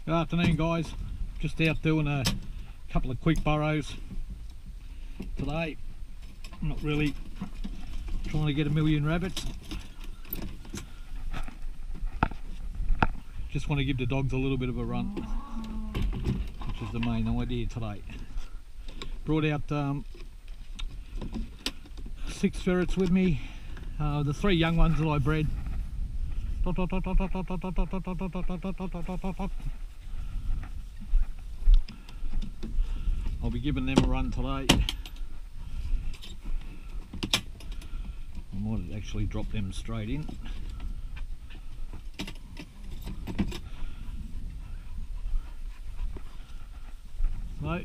Good afternoon, guys. Just out doing a couple of quick burrows today. I'm not really trying to get a million rabbits. Just want to give the dogs a little bit of a run, which is the main idea today. Brought out 6 ferrets with me, the 3 young ones that I bred. I'll be giving them a run today. I might actually drop them straight in. So,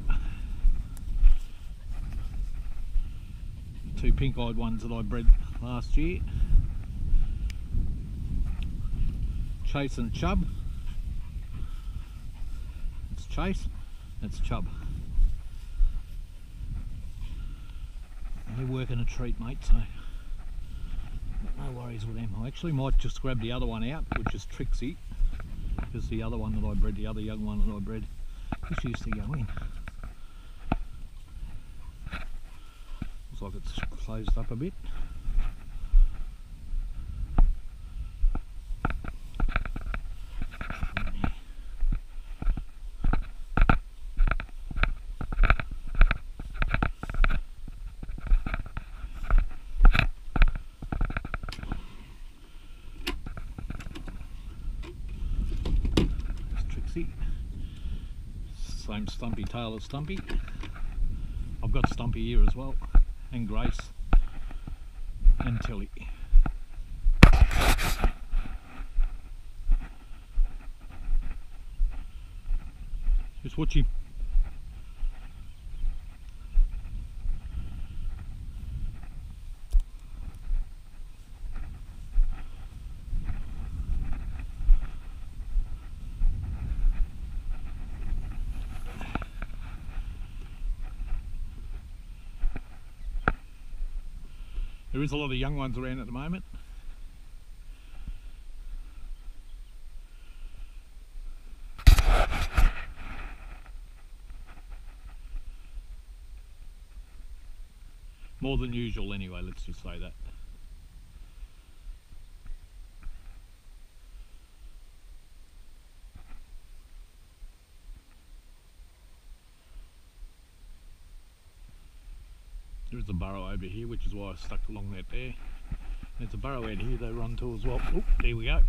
2 pink-eyed ones that I bred last year. Chase and Chub. It's Chase, it's Chub. They're working a treat, mate, so no worries with them. I actually might just grab the other one out, which is Trixie, because the other one that I bred, the other young one that I bred, just used to go in. Looks like it's closed up a bit. Same stumpy tail as Stumpy. I've got Stumpy here as well, and Grace and Tilly. Just watch him. There is a lot of young ones around at the moment. More than usual anyway, let's just say that. There's a burrow over here, which is why I stuck along that there. There's a burrow out here they run to as well. Oh, there we go.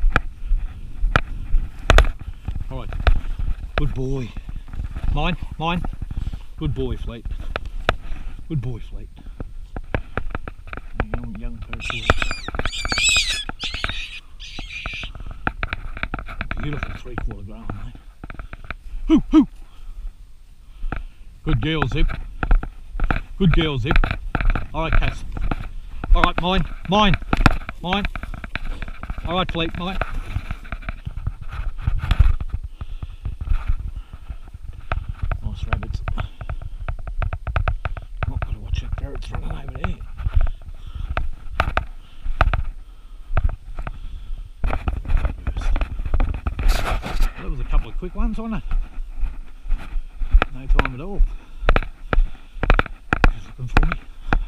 Alright, good boy. Mine, mine. Good boy, Fleet. Good boy, Fleet. Young person. Beautiful 3/4 grown, mate. Hoo, hoo. Good girl, Zip. Good girl, Zip. Alright, Cass. Alright, mine, mine, mine. Alright, Fleet, mine. Nice rabbits. Not got to watch that ferret's running over there. That was a couple of quick ones, wasn't it? No time at all. Looking for me.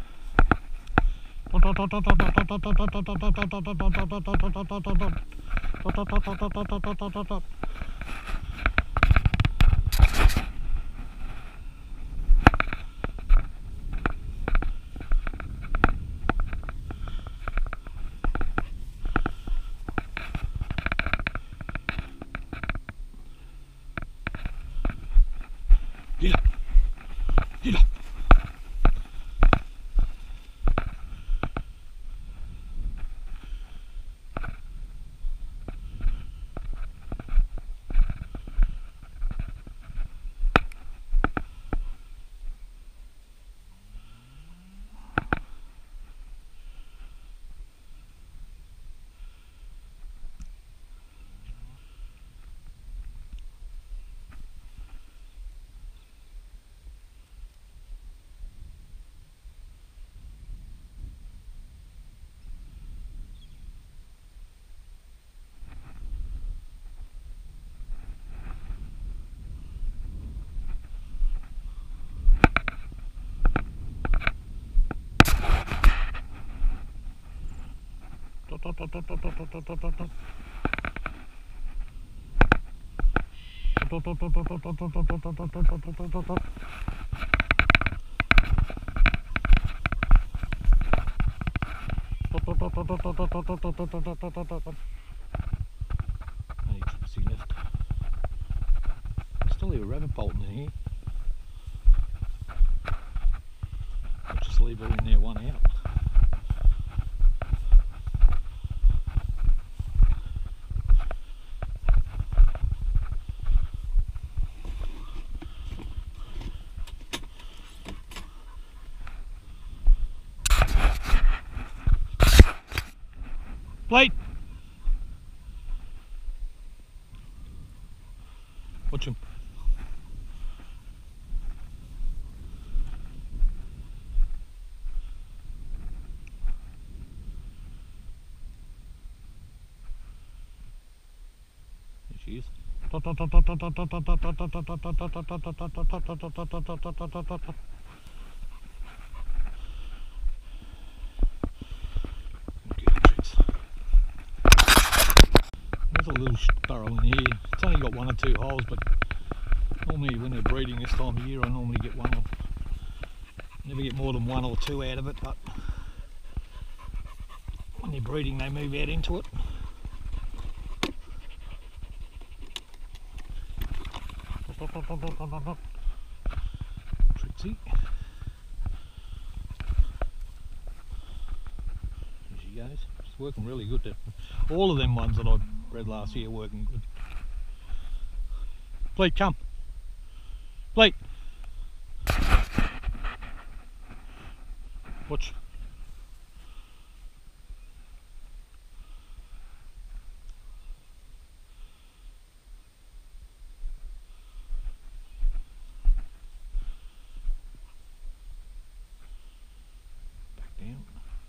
Get up. Get up. Only Trixie left. Still hear a rabbit bolting in here. I'll just leave her in there, one out. Blade! Watch him. There she is. There's a little burrow in here. It's only got 1 or 2 holes, but normally when they're breeding this time of year, I normally get one. Never get more than 1 or 2 out of it, but when they're breeding, they move out into it. Trixie. There she goes. It's working really good. All of them ones that I bred last year are working good. Blade, come. Blade. Watch. Back down.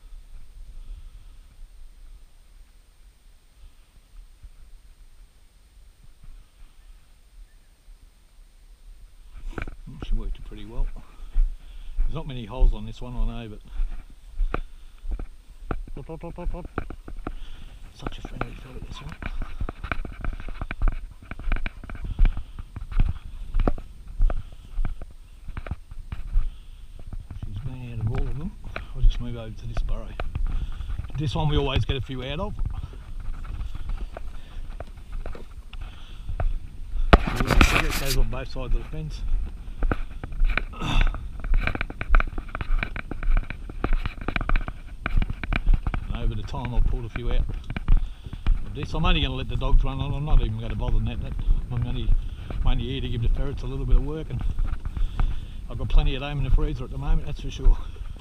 She worked it pretty well. There's not many holes on this one, I know, but such a friendly fella, this one. She's been out of all of them. I'll just move over to this burrow. This one we always get a few out of. It goes on both sides of the fence. Over the time I've pulled a few out of this. I'm only going to let the dogs run on. I'm not even going to bother that. I'm only here to give the ferrets a little bit of work, and I've got plenty of them in the freezer at the moment, that's for sure.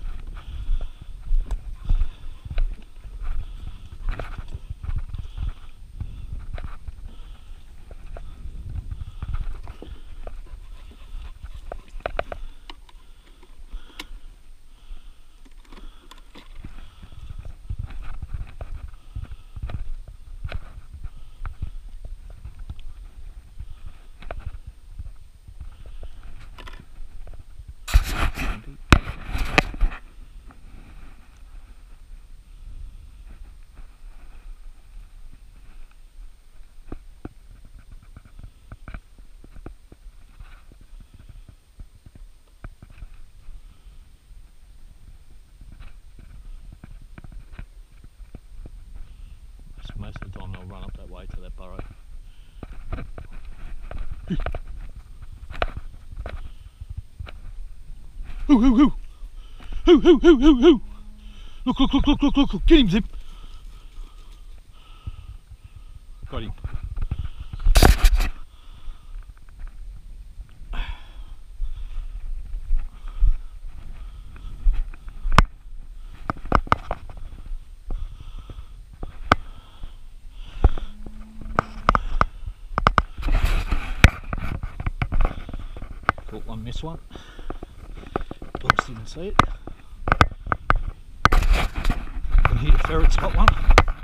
Most of the time they'll run up that way to that burrow. Hoo hoo hoo! Hoo hoo hoo hoo hoo! Look, look, look, look, look, look, look! Get him, Zip! Got him. Caught one, miss one. Dogs didn't see it. Can hear the ferret's got one.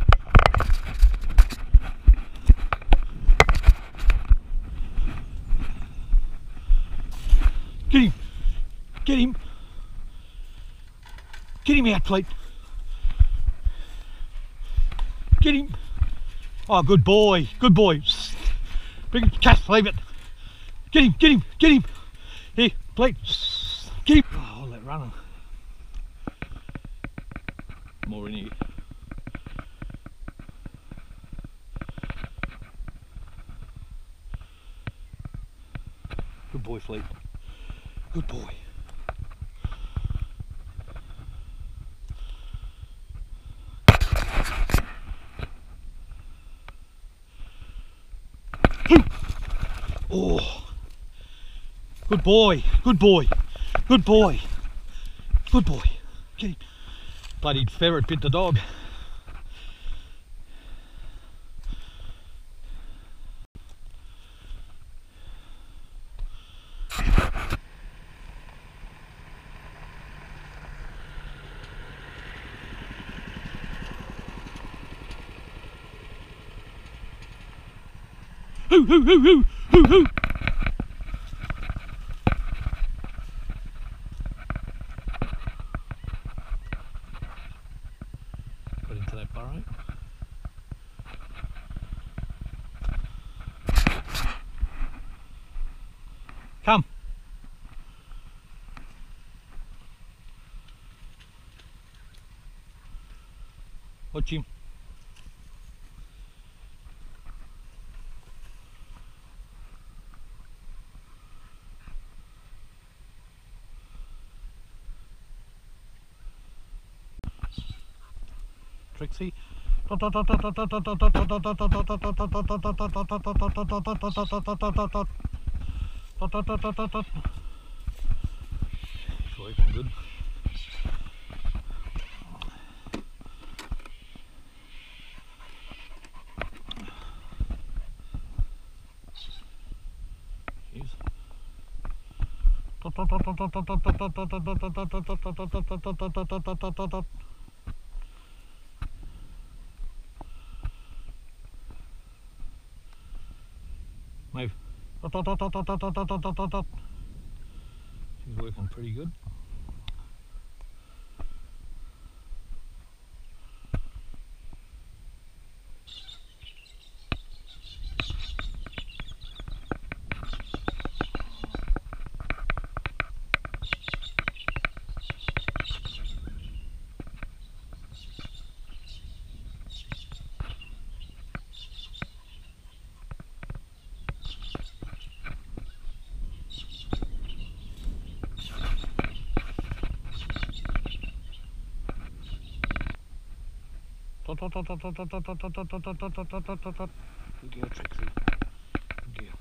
Get him! Get him! Get him out, Pete! Oh, good boy, good boy. Big Cass, leave it. Get him, get him, get him. Here, Blake, get him. Oh, I'll let run. More in here. Good boy, Fleet. Good boy. Oh, good boy, good boy, good boy, good boy. Get him. Bloody ferret bit the dog. Hoo, hoo, hoo, hoo, hoo, hoo. Got into that burrow. Come. Watch him. Trixie. He's working good. Move. She's working pretty good. Good girl, Trixie. Good girl.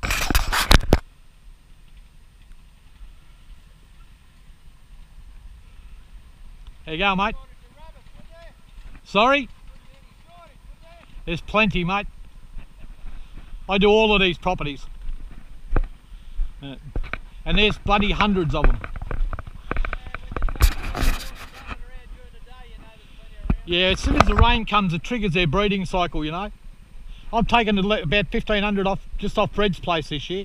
There you go, mate. Sorry? There's plenty, mate. I do all of these properties. And there's bloody hundreds of them. Yeah, as soon as the rain comes, it triggers their breeding cycle, you know. I've taken about 1,500 off, just off Fred's place this year.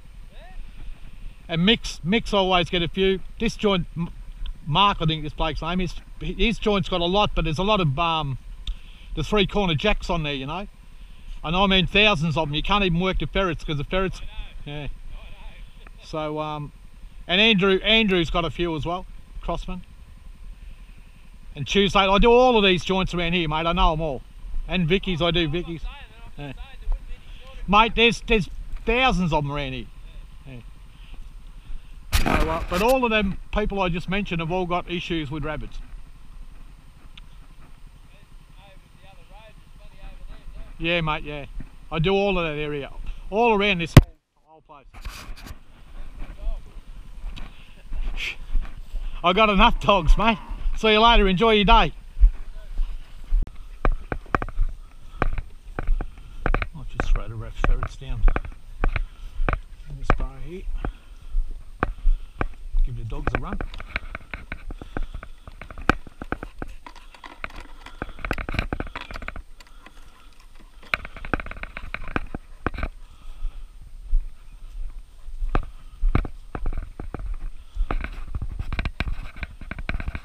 And Mix always get a few. This joint, Mark, I think this bloke's name is, his joint's got a lot, but there's a lot of the 3-corner jacks on there, you know. And I mean thousands of them. You can't even work the ferrets because the ferrets, yeah. So, and Andrew's got a few as well, Crossman. And Tuesday, I do all of these joints around here, mate. I know them all. And Vicky's, I do Vicky's. Yeah. Mate, there's thousands of them around here. Yeah. So, but all of them people I just mentioned have all got issues with rabbits. Yeah, mate, yeah. I do all of that area. All around this whole place. I got enough dogs, mate. See you later, enjoy your day. I'll just throw the ferrets down in this burrow here. Give the dogs a run.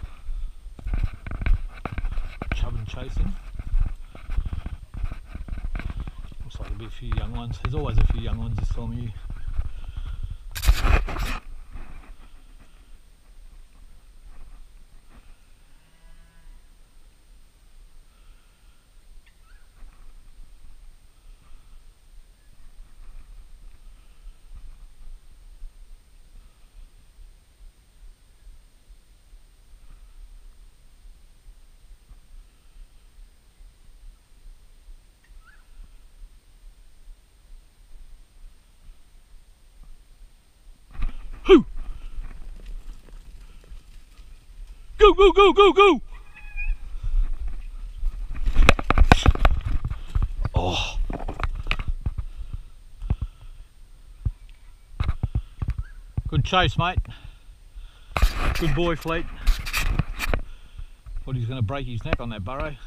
Chasing. there'll be a few young ones. There's always a few young ones this time of year. Hoo! Go, go, go, go, go! Oh. Good chase, mate. Good boy, Fleet. Thought he's going to break his neck on that burrow.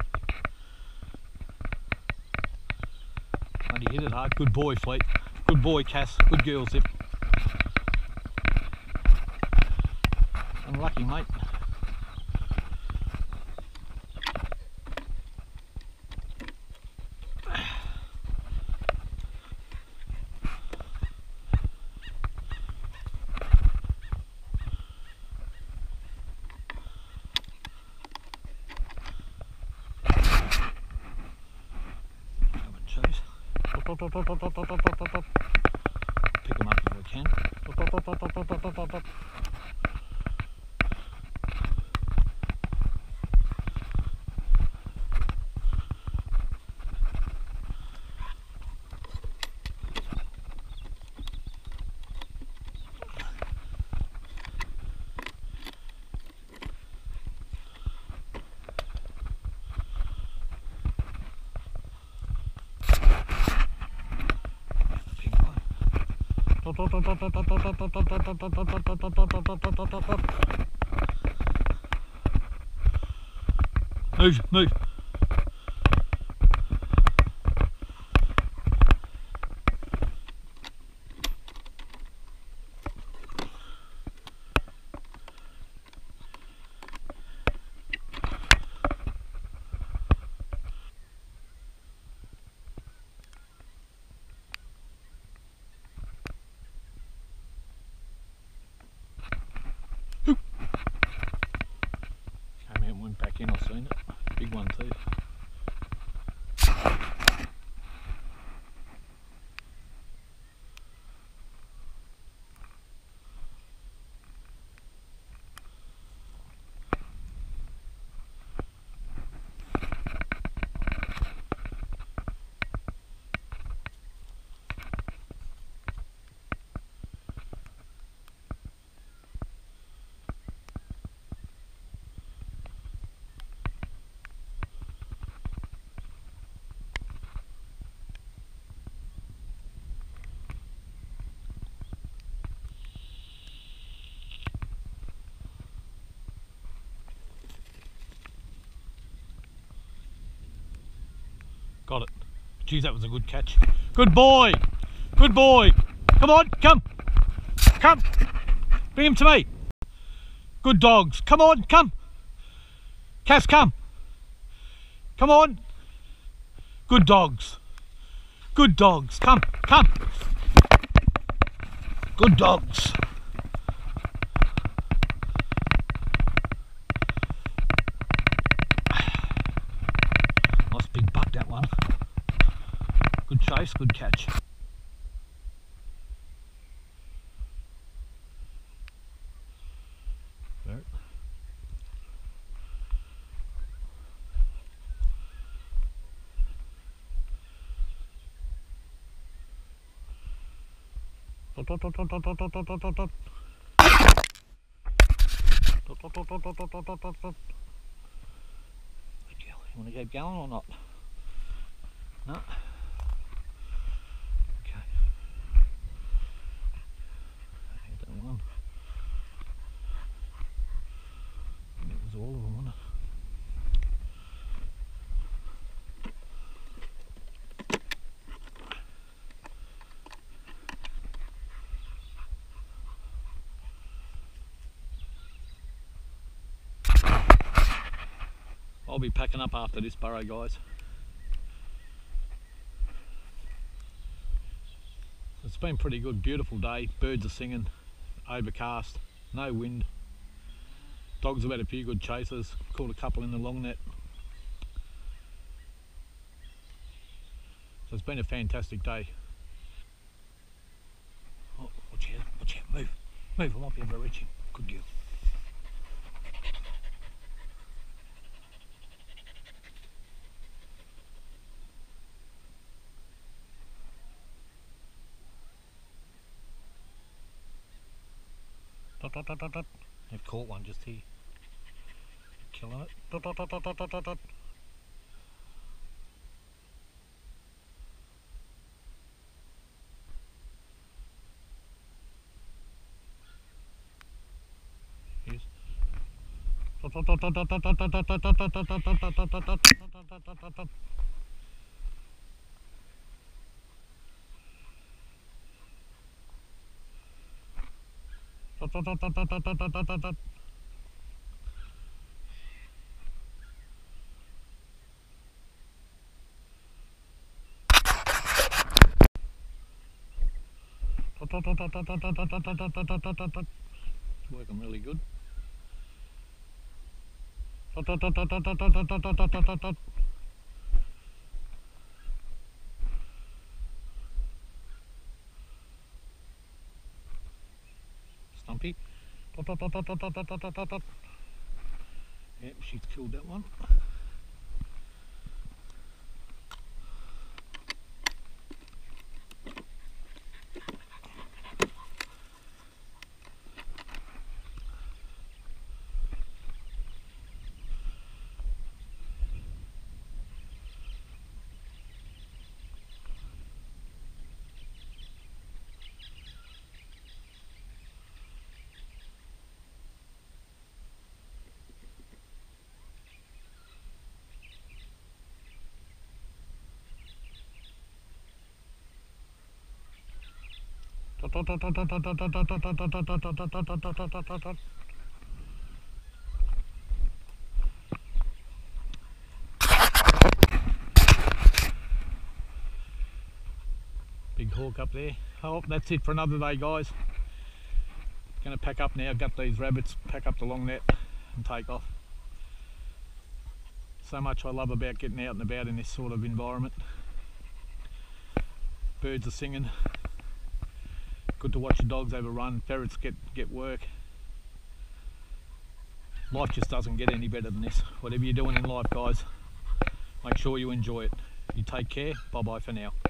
And he hit it hard. Good boy, Fleet. Good boy, Cass. Good girl, Zip. Unlucky, mate. Pick them up if we can. Move, move. Came out and went back in, I've seen it. Big one too. Got it. Geez, that was a good catch. Good boy. Good boy. Come on, come. Come. Bring him to me. Good dogs. Come on, come. Cass, come. Come on. Good dogs. Good dogs. Come, come. Good dogs. Nice big buck, that one. Good chase, good catch. You want to keep going or not? No? Okay. Hit that one. I think it was all of them, wasn't it? I'll be packing up after this burrow, guys. it's been pretty good, beautiful day, birds are singing, overcast, no wind. Dogs have had a few good chasers, caught a couple in the long net. So it's been a fantastic day. Oh, watch out, move, I might be able to reach him. Good girl. Dot, dot, dot, dot, dot. They've caught one just here. Killing it. Dot, dot, dot, dot, dot, dot, dot. Yes. Dot, dot, dot, dot, dot, dot, dot, dot, dot, dot, dot, dot, dot, dot, dot, dot, dot, dot, dot. Dot, dot, dot, dot, dot, dot, dot, dot, dot, dot. It's working really good. Stumpy. Yep, she's killed that one. Big hawk up there. Oh, that's it for another day, guys. Gonna pack up now, gut these rabbits, pack up the long net and take off. So much I love about getting out and about in this sort of environment. Birds are singing. Good to watch the dogs have a run, ferrets get work. Life just doesn't get any better than this. Whatever you're doing in life, guys, make sure you enjoy it. You take care. Bye bye for now.